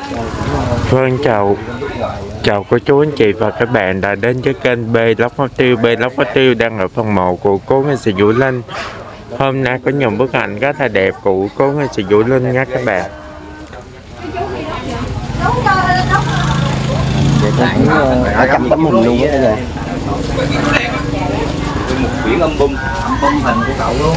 Vâng, chào cô chú anh chị và các bạn đã đến với kênh Blog Máu Tiêu. Blog Máu Tiêu đang ở phần mộ của cố nghệ sĩ Vũ Linh. Hôm nay có nhiều bức ảnh rất là đẹp của cố nghệ sĩ Vũ Linh nha các bạn. Ở cắm tấm hình luôn á rồi. Một quyển album hình của cậu luôn.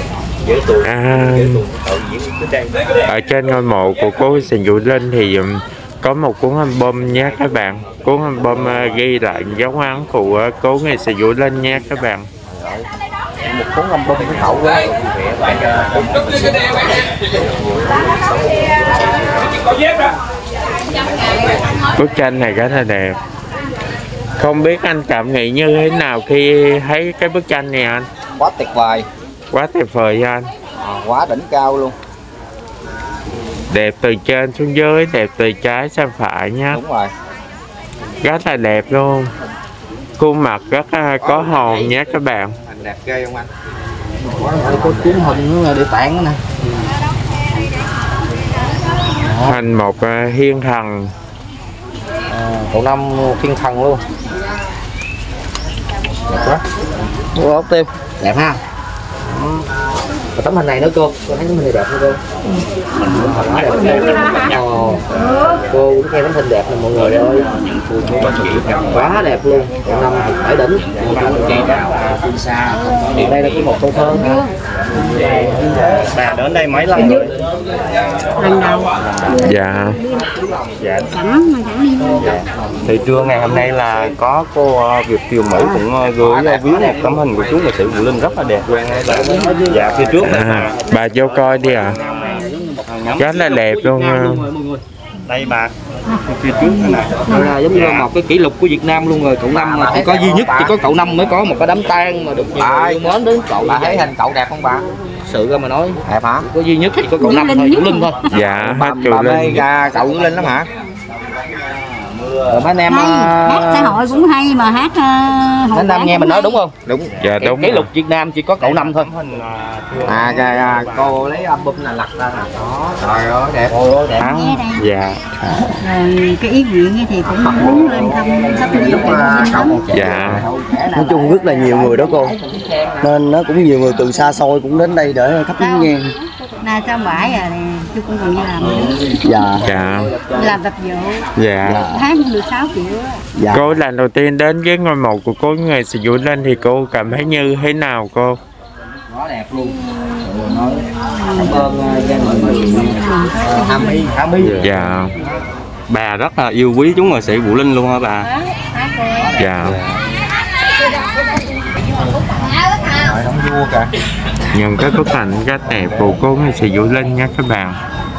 Ở trên ngôi mộ của cố nghệ sĩ Vũ Linh thì có một cuốn album nha các bạn. Cuốn album ghi lại dấu ấn của cố nghệ sĩ Vũ Linh nha các bạn. Một cuốn album của cậu á. Bức tranh này rất là đẹp. Không biết anh cảm nghĩ như thế nào khi thấy cái bức tranh này anh? Quá tuyệt vời. Quá tuyệt vời nha anh. Quá đỉnh cao luôn. Đẹp từ trên xuống dưới, đẹp từ trái sang phải nha. Đúng rồi. Rất là đẹp luôn. Khuôn mặt rất có hồn nhé các bạn. Hình đẹp ghê không anh? Có cuốn hình nữa là để tặng nè. Hình một hiên thần. Cậu Năm thiên thần luôn. Đẹp quá. Ốc Tim. Đẹp ha. Và tấm hình này nữa cô thấy tấm hình này đẹp không cô? Quá đẹp. Cô cũng nghe tấm hình đẹp này mọi người ơi. Quá đẹp luôn. Cậu Năm thì phải đỉnh. Đây là cái một câu thơ ha. Bà đến đây mấy lần rồi? Lần đầu. Dạ. Dạ. Sẵn đi luôn. Thì trưa ngày hôm nay là có cô Việt Kiều Mỹ cũng gửi viết một tấm hình của chú nghệ sĩ Vũ Linh rất là đẹp luôn. Dạ phía trước Bà vô coi đi ạ. Rất là đẹp luôn. Đây bà phía trước này Đây là giống như là một cái kỷ lục của Việt Nam luôn rồi. Cậu Năm mà chỉ có duy nhất, chỉ có cậu Năm mới có một cái đám tang mà được nhiều mến đến cậu. bà thấy hình cậu đẹp không bà? Sự ra mà nói Đẹp hả? có duy nhất chỉ có cậu Năm thôi, Vũ Linh thôi. Dạ, hết Bà Vũ mê Linh. cậu Vũ Linh lắm hả? Rồi mấy anh em Hát xã hội cũng hay mà hát mấy anh em nghe mình nói đúng không? Đúng. Dạ đúng. Kỷ lục Việt Nam chỉ có cậu Năm thôi. Cô lấy album là lật ra nè. Đó, trời ơi đẹp. Ôi đẹp. nghe đây. Dạ. Rồi cái ý nguyện thì cũng muốn lên thăm khắp nơi Dạ. Nói chung rất là nhiều người đó cô. Nên nó cũng nhiều người từ xa xôi cũng đến đây để thắp nén nhang. nay sao bãi rồi nè, tôi cũng còn đi làm nữa. Dạ. Dạ. Làm tập vụ. Dạ. Tháng cũng được 6 triệu á. Dạ. Cô lần đầu tiên đến với ngôi mộ của cố nghệ sĩ Vũ Linh thì cô cảm thấy như thế nào cô? Quá đẹp luôn. Cảm ơn gia đình Ami. Dạ. Bà rất là yêu quý chú nghệ sĩ Vũ Linh luôn hả bà? Dạ. Đóng vua kìa. Những cái bức ảnh rất đẹp của cố nghệ sĩ Vũ Linh nha các bạn.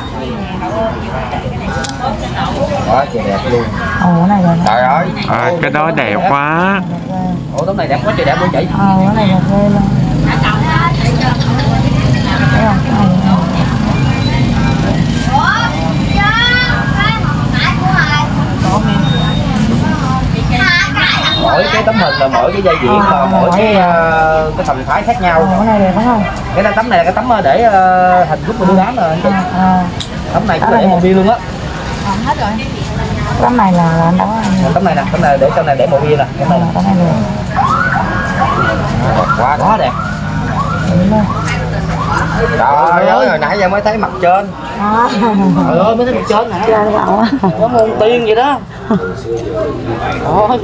Quá trời đẹp luôn. Ồ, này rồi. Trời ơi. Cái đó đẹp quá. Ủa tấm này đẹp quá trời đẹp luôn chị. Cái này là ghê luôn. Thấy không? Mỗi cái tấm hình là mỗi cái giai diện và mỗi cái thần thái khác nhau. Cái này đẹp đúng không? Cái tấm này là cái tấm để hình lúc mà đưa đám rồi anh chị. Tấm này cũng để một viên luôn á. Hết rồi. Tấm này là anh đâu? Tấm này để trong này để một viên nè. Tấm này luôn. Quá đẹp. Trời ơi, hồi nãy giờ mới thấy mặt trên. Trời ơi, mới thấy mặt trên nè. Có môn tiên vậy đó. Ôi.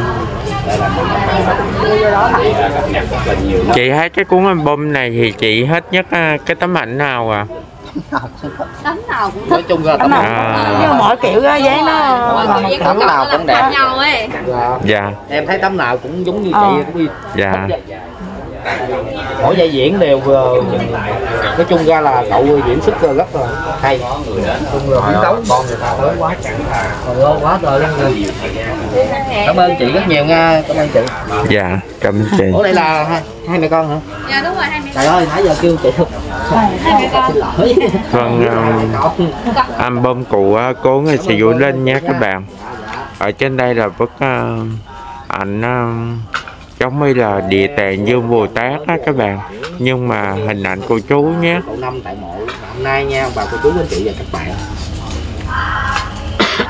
Chị thấy cái cuốn album này thì chị hết nhất cái tấm ảnh nào à? Tấm nào cũng Nói chung là tấm nhưng mỗi kiểu giấy nó Tấm nào cũng đẹp. nhau ấy. Dạ. em thấy tấm nào cũng giống như chị cũng đi. Dạ. Mỗi vai diễn đều nói chung ra là cậu diễn xuất rất là hay. Chung là biến đấu con người ta tới quá trời. Trời ơi quá trời luôn rồi. Cảm ơn chị rất nhiều nha, cảm ơn chị. Dạ, cảm ơn chị. Ủa đây là hai mẹ con hả? Dạ đúng rồi, hai mẹ con. Trời ơi nãy giờ kêu chị không. Hai mẹ con. Vâng, album của cố nghệ sĩ Vũ Linh nha các bạn. Ở trên đây là bức ảnh giống như là Địa Tạng Dương Bồ Tát á các bạn, nhưng mà hình ảnh của chú nhé. Cậu Năm tại mộ hôm nay nha bà cô chú anh chị và các bạn.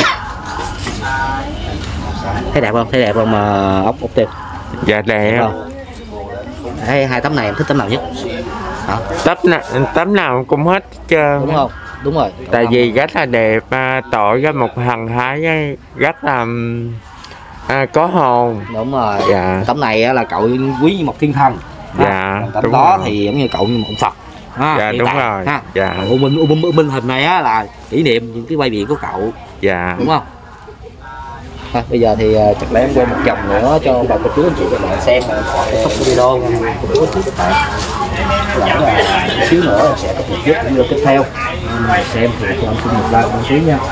Thấy đẹp không? Thấy đẹp không mà ốc tiêu? Dạ đẹp. Hai tấm này em thích tấm nào nhất? Hả? Tấm nào cũng hết trơn. Đúng không? Đúng rồi. Tại vì rất là đẹp, tỏ ra một thần thái rất là có hồn. Đúng rồi. Dạ. Tấm này là cậu quý như một thiên thần. Dạ. Tấm Đúng đó rồi. thì giống như cậu như một ông Phật. Dạ đúng rồi. Ha. Dạ. Minh hình này á là kỷ niệm những cái quay biển của cậu. Dạ. Đúng không? Thôi, bây giờ thì chắc lẽ em quay một vòng nữa cho bà cô chú anh chị các bạn xem kết thúc video nha cô chú anh chị các bạn. Một xíu nữa em sẽ có một video tiếp theo xem thì cho anh xin một like một xíu nha.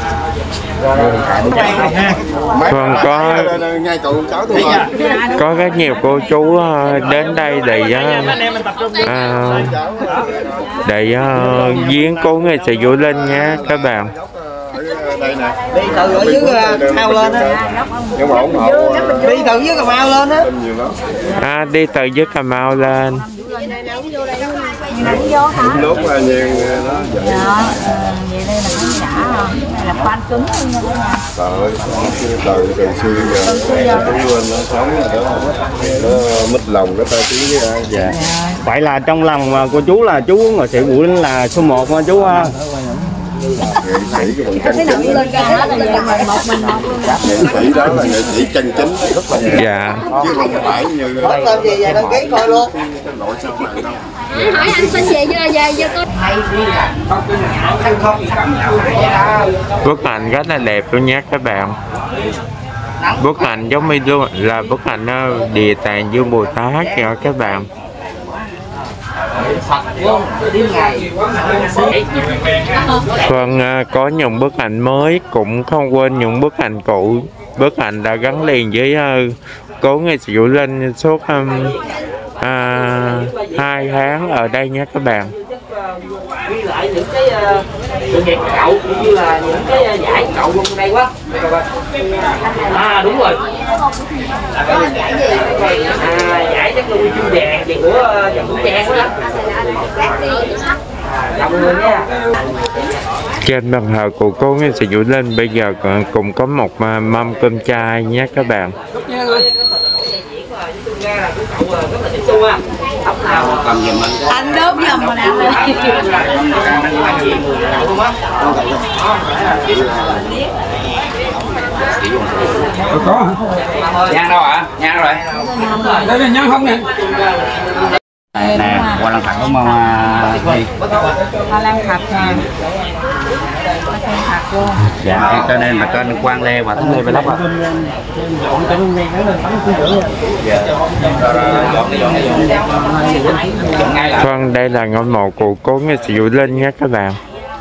Vâng, có rất nhiều cô chú đến đây để viếng cố nghệ sĩ Vũ Linh nha các bạn. Đây nè. Đi từ ở dưới ao lên á. Nhưng mà ủng hộ Đi từ dưới Cà Mau lên á. Đi từ dưới Cà Mau lên. lúc là nhiều nó vậy. Vậy đây là khán giả không? Đây là fan cứng luôn nha. Từ xưa giờ chú Linh nó sống rồi đó, nó mít lòng cái ta tiếng với ai. Dạ. Vậy là trong lòng mà cô chú là chú nghệ sĩ Vũ Linh là số 1 mà chú ha. Nghệ sĩ cái bằng chân chính. Nghệ sĩ đó là nghệ sĩ chân chính. Dạ. Chứ không phải như Làm gì vậy đăng ký coi luôn. nội sao này đâu. Hỏi anh xin về cho tôi. Bức ảnh rất là đẹp luôn nhé các bạn. Bức ảnh giống như luôn là bức ảnh Địa Tạng Dương Bồ Tát kìa các bạn. Vâng, có những bức ảnh mới cũng không quên những bức ảnh cũ. Bức ảnh đã gắn liền với cố nghệ sĩ Vũ Linh suốt 2 tháng ở đây nhé các bạn. Ghi lại những cái sự nghiệp cậu cũng như là những cái giải cậu luôn đây quá. Đúng rồi. Giải chắc là huy chương vàng gì của dòng Vũ Trang đó. Cảm ơn nha. Trên bàn thờ của cố nghệ sĩ Vũ Linh bây giờ cũng có một mâm cơm chay nhé các bạn. Anh đớp giùm mà ăn lên. Nhang đâu ạ? Nhang rồi. Đây là nhang không nè. Nè, qua lăng thạch đúng không? Hoa lan thạch nè. Thạch luôn. Dạ, cho nên là kênh Quang Lê và Thắng Lê Vlog ạ. Vâng, đây là ngôi mộ của cố nghệ sĩ Vũ Linh nhé các bạn.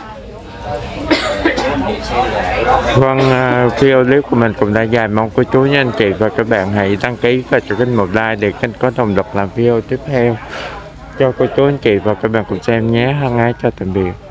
Vâng, video clip của mình cũng đã dài, mong cô chú nha anh chị và các bạn hãy đăng ký và cho kênh một like để kênh có động lực làm video tiếp theo cho cô chú anh chị và các bạn cùng xem nhé. Thân ái chào tạm biệt.